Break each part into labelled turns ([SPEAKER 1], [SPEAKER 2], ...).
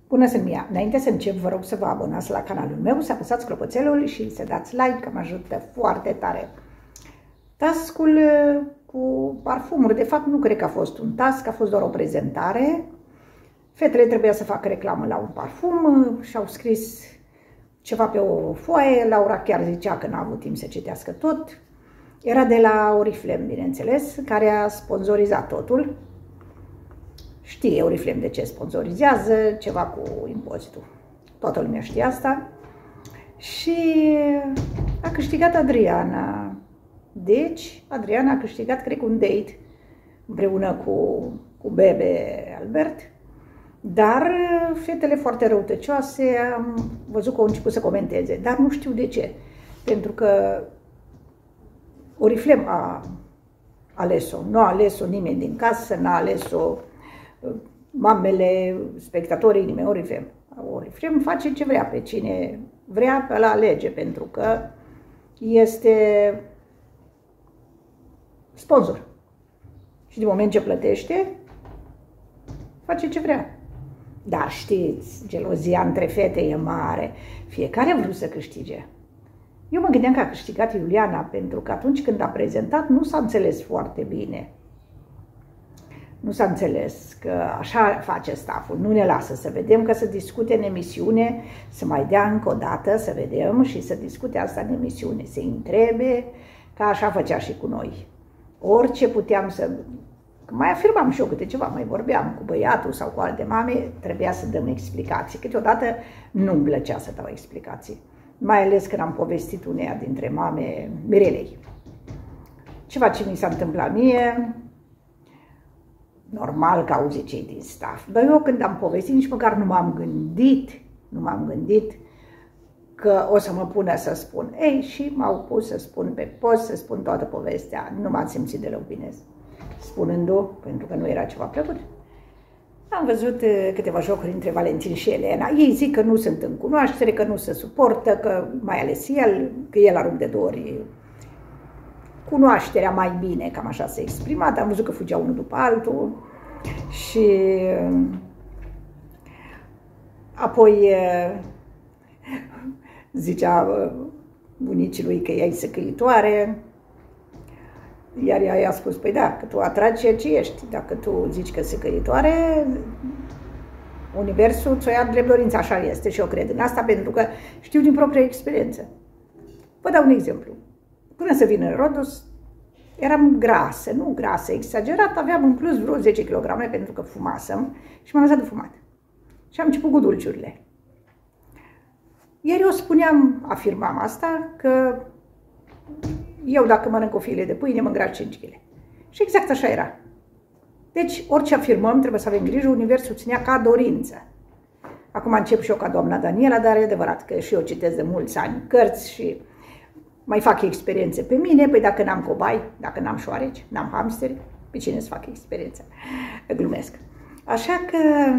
[SPEAKER 1] Bună, sunt Mia! Înainte să încep, vă rog să vă abonați la canalul meu, să apăsați clopoțelul și să dați like, că mă ajută foarte tare. Task-ul cu parfumuri, de fapt nu cred că a fost un task, a fost doar o prezentare. Fetele trebuia să facă reclamă la un parfum și au scris ceva pe o foaie. Laura chiar zicea că n-a avut timp să citească tot. Era de la Oriflame, bineînțeles, care a sponsorizat totul. Știe Oriflame de ce sponsorizează, ceva cu impozitul. Toată lumea știe asta. Și a câștigat Adriana. Deci, Adriana a câștigat, cred, un date împreună cu Bebe Albert. Dar fetele foarte răutăcioase, am văzut că au început să comenteze, dar nu știu de ce. Pentru că Oriflame a ales-o, nu a ales-o nimeni din casă, n-a ales-o mamele, spectatorii, nimeni. Oriflame face ce vrea, pe cine vrea, pe ăla alege, pentru că este sponsor. Și din moment ce plătește, face ce vrea. Dar știți, gelozia între fete e mare. Fiecare a vrut să câștige. Eu mă gândeam că a câștigat Iuliana, pentru că atunci când a prezentat nu s-a înțeles foarte bine. Nu s-a înțeles că așa face stafful, nu ne lasă să vedem, că să discute în emisiune, să mai dea încă o dată, să vedem și să discute asta în emisiune, să-i întrebe, că așa făcea și cu noi. Orice puteam să... Mai afirmam și eu câte ceva, mai vorbeam cu băiatul sau cu alte mame, trebuia să dăm explicații. Câteodată nu-mi plăcea să dau explicații, mai ales când am povestit uneia dintre mame, Mirelei. Ceva ce mi s-a întâmplat mie, normal că auzi cei din staff, dar eu când am povestit nici măcar nu m-am gândit că o să mă pună să spun. Ei, și m-au pus să spun pe post, să spun toată povestea, nu m-am simțit deloc bine spunându-o, pentru că nu era ceva plăcut. Am văzut câteva jocuri între Valentin și Elena. Ei zic că nu sunt în cunoaștere, că nu se suportă, că mai ales el, că el a rupt de 2 ori cunoașterea mai bine, cam așa s-a exprimat. Am văzut că fugeau unul după altul și apoi zicea bunicii lui că ea e săcăitoare, iar ea i-a spus, păi da, că tu atragi ceea ce ești, dacă tu zici că săcăitoare, universul ți-o ia drept dorință, așa este și eu cred în asta, pentru că știu din propria experiență. Vă dau un exemplu. Până să vin în Rodus, eram grasă, nu grasă, exagerat, aveam în plus vreo 10 kg pentru că fumasem și m-am lăsat de fumat. Și am început cu dulciurile. Iar eu afirmam asta, că eu dacă mănânc o filie de pâine, mă îngraș 5 kg. Și exact așa era. Deci, orice afirmăm, trebuie să avem grijă, universul ținea ca dorință. Acum încep și eu ca doamna Daniela, dar e adevărat că și eu citesc de mulți ani cărți și mai fac experiențe pe mine. Păi dacă n-am cobai, dacă n-am șoareci, n-am hamsteri, pe cine să fac experiență? Glumesc. Așa că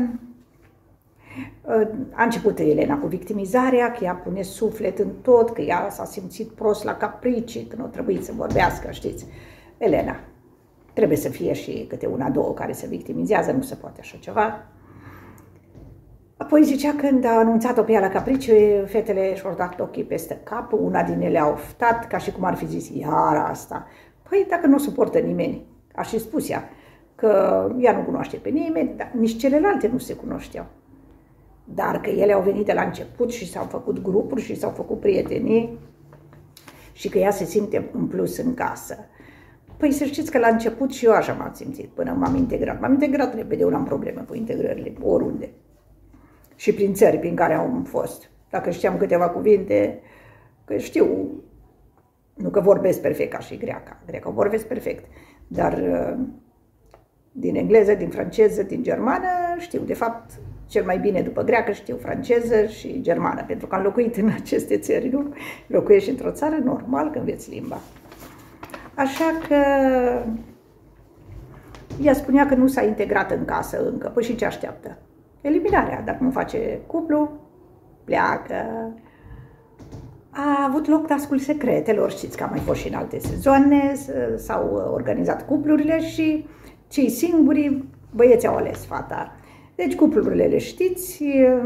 [SPEAKER 1] a început Elena cu victimizarea, că ea pune suflet în tot, că ea s-a simțit prost la capricii, că nu trebuie să vorbească, știți. Elena, trebuie să fie și câte una, două care se victimizează, nu se poate așa ceva. Apoi zicea, când a anunțat-o pe ea la capricii, fetele și-au dat ochii peste cap, una din ele a oftat, ca și cum ar fi zis, iar asta. Păi dacă nu suportă nimeni, a și spus ea, că ea nu cunoaște pe nimeni, dar nici celelalte nu se cunoșteau. Dar că ele au venit de la început și s-au făcut grupuri și s-au făcut prietenii și că ea se simte în plus în casă. Păi să știți că la început și eu așa m-am simțit până m-am integrat. M-am integrat repede, eu n-am probleme cu integrările, oriunde. Și prin țări prin care am fost. Dacă știam câteva cuvinte, că știu, nu că vorbesc perfect ca și greaca. Greaca vorbesc perfect, dar din engleză, din franceză, din germană știu. De fapt, cel mai bine după greacă știu franceză și germană, pentru că am locuit în aceste țări, nu? Locuiești într-o țară, normal că înveți limba. Așa că ea spunea că nu s-a integrat în casă încă. Păi și ce așteaptă? Eliminarea. Dacă nu face cuplu, pleacă. A avut loc Task-ul Secretelor, știți că a mai fost și în alte sezoane, s-au organizat cuplurile și cei singuri băieți au ales fata. Deci cuplurile le știți.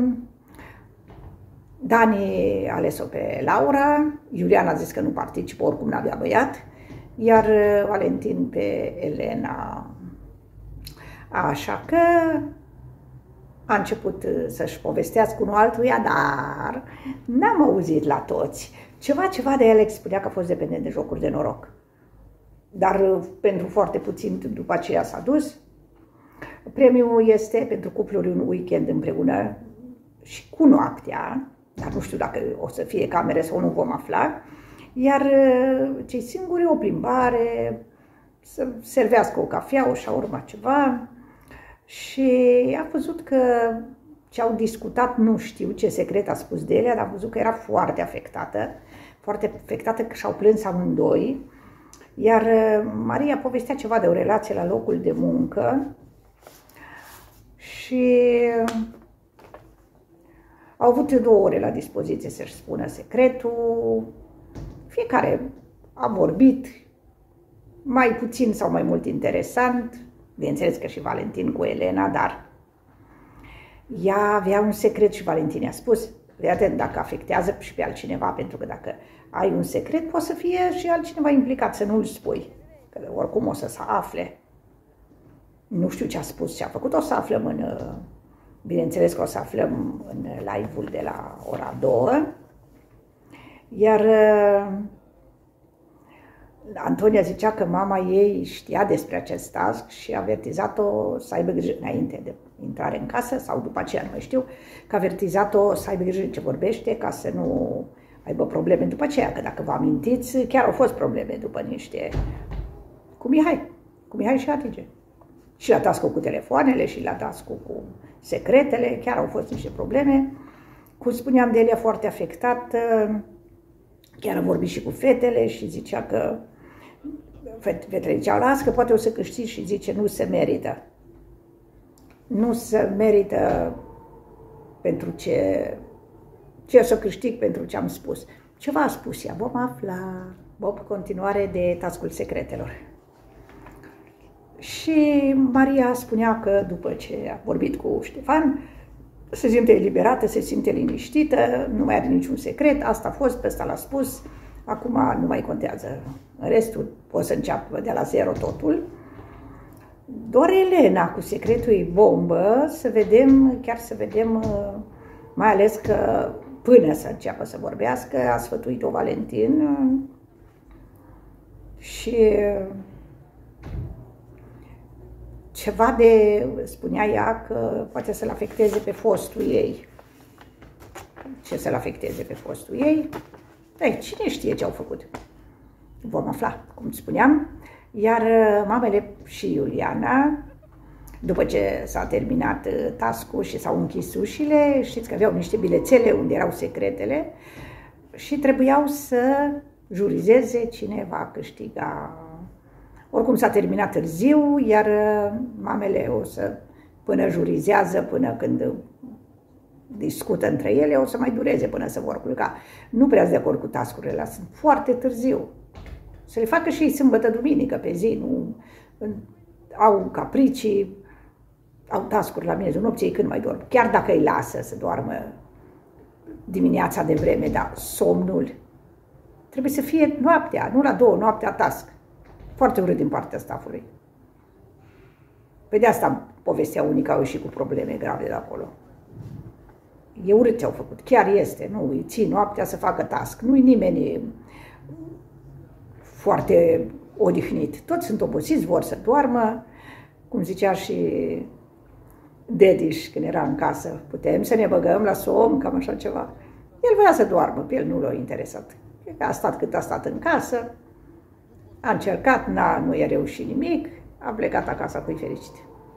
[SPEAKER 1] Dani a ales-o pe Laura, Iulian a zis că nu participă, oricum n-avea băiat, iar Valentin pe Elena. Așa că a început să-și povestească unul altuia, dar n-am auzit la toți. Ceva de Alex spunea că a fost dependent de jocuri de noroc. Dar pentru foarte puțin după aceea s-a dus. Premiul este pentru cupluri un weekend împreună și cu noaptea, dar nu știu dacă o să fie camere sau nu, vom afla. Iar cei singuri o plimbare, să servească o cafea, o șaurma, ceva. Și a văzut că ce au discutat, nu știu ce secret a spus de ele, dar a văzut că era foarte afectată că și-au plâns amândoi. Iar Maria povestea ceva de o relație la locul de muncă și au avut 2 ore la dispoziție să-și spună secretul. Fiecare a vorbit, mai puțin sau mai mult interesant, bineînțeles că și Valentin cu Elena, dar ea avea un secret și Valentin i-a spus, fii atent dacă afectează și pe altcineva, pentru că dacă ai un secret, poate să fie și altcineva implicat, să nu-l spui, că oricum o să se afle. Nu știu ce a spus, ce a făcut, o să aflăm bineînțeles că o să aflăm în live-ul de la ora 2. Iar Antonia zicea că mama ei știa despre acest task și a avertizat-o să aibă grijă înainte de intrare în casă sau după aceea, nu mai știu, că a avertizat-o să aibă grijă ce vorbește ca să nu aibă probleme după aceea, că dacă vă amintiți, chiar au fost probleme după niște... cu Mihai și Hatice. Și la task cu telefoanele și la task cu secretele, chiar au fost niște probleme. Cum spuneam, Delia foarte afectată, chiar a vorbit și cu fetele și zicea că fetele ziceau, las că poate o să câștigi și zice, nu se merită. Nu se merită pentru ce o să câștig pentru ce am spus. Ceva a spus ea, vom afla, continuare de task-ul secretelor. Și Maria spunea că după ce a vorbit cu Ștefan, se simte eliberată, se simte liniștită, nu mai are niciun secret, asta a fost, pe ăsta l-a spus, acum nu mai contează. În restul poți să înceapă de la zero totul. Doar Elena cu secretul e bombă, să vedem, mai ales că până să înceapă să vorbească, a sfătuit-o Valentin și ceva de, spunea ea, că poate să-l afecteze pe fostul ei. Ce să-l afecteze pe fostul ei? Ei, cine știe ce au făcut? Vom afla, cum spuneam. Iar mamele și Iuliana, după ce s-a terminat task-ul și s-au închis ușile, știți că aveau niște bilețele unde erau secretele și trebuiau să jurizeze cine va câștiga. Oricum s-a terminat târziu, iar mamele până jurizează, până când discută între ele, o să mai dureze până se vor culca. Nu prea de acord cu task-urile, sunt foarte târziu. Să le facă și ei sâmbătă, duminică, pe zi, nu au capricii, au task-uri la miezul nopții, când mai dorm. Chiar dacă îi lasă să doarmă dimineața de vreme, dar somnul trebuie să fie noaptea, nu la 2 noaptea task. Foarte urât din partea staffului. Pe de asta povestea unii că au ieșit cu probleme grave de acolo. E urât ce au făcut, chiar este, nu îi ții noaptea să facă task, nu-i nimeni foarte odihnit. Toți sunt obosiți, vor să doarmă, cum zicea și Dediș când era în casă, putem să ne băgăm la somn, cam așa ceva. El voia să doarmă, pe el nu l-a interesat. A stat cât a stat în casă, a încercat, nu i-a reușit nimic, a plecat acasă cu-i fericit.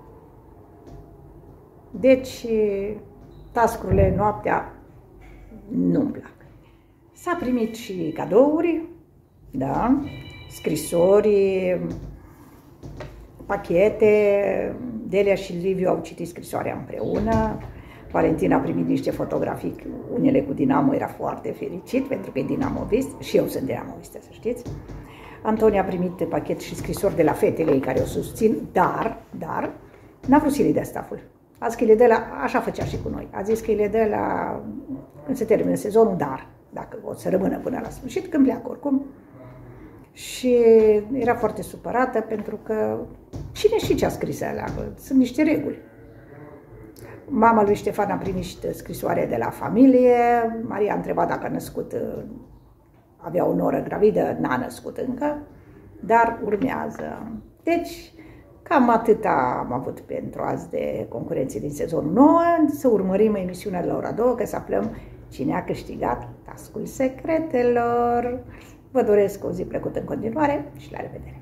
[SPEAKER 1] Deci, task-urile noaptea nu-mi plac. S-a primit și cadouri, da, scrisori, pachete. Delia și Liviu au citit scrisoarea împreună. Valentin a primit niște fotografii, unele cu Dinamo, era foarte fericit pentru că e dinamovist și eu sunt dinamoviste, să știți. Antonia a primit pachet și scrisori de la fetele ei care o susțin, dar n-a vrut să-i dea stafful. A zis că îi le dă la, așa făcea și cu noi, a zis că îi le dă la, când se termină sezonul, dar dacă o să rămână până la sfârșit, când pleacă oricum. Și era foarte supărată pentru că cine știe ce a scris alea, sunt niște reguli. Mama lui Ștefan a primit scrisoare de la familie, Maria a întrebat dacă a născut, avea o noră gravidă, n-a născut încă, dar urmează. Deci, cam atâta am avut pentru azi de concurenții din sezonul 9, să urmărim emisiunea de la ora 2, ca să aflăm cine a câștigat Tascul Secretelor. Vă doresc o zi plăcută în continuare și la revedere!